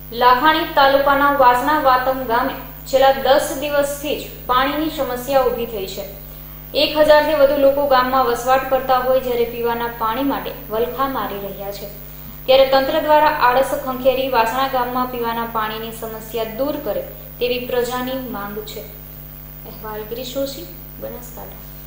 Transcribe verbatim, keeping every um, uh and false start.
લાખાણી તાલુકાના વાસણા વાતમ ગામે છેલ્લા દસ દિવસથી જ પાણીની સમસ્યા ઊભી થઈ છે। એક હજારથી વધુ લોકો ગામમાં વસવાટ કરતા હોય જ્યારે પીવાના પાણી માટે વલખા મારી રહ્યા છે। ત્યારે તંત્ર દ્વારા આળસ ખંખેરી વાસણા ગામમાં પીવાના પાણીની સમસ્યા દૂર કરે તેવી પ્રજાની માંગ છે। અહેવાલ ગિરીશ જોશી, બનાસકાંઠા।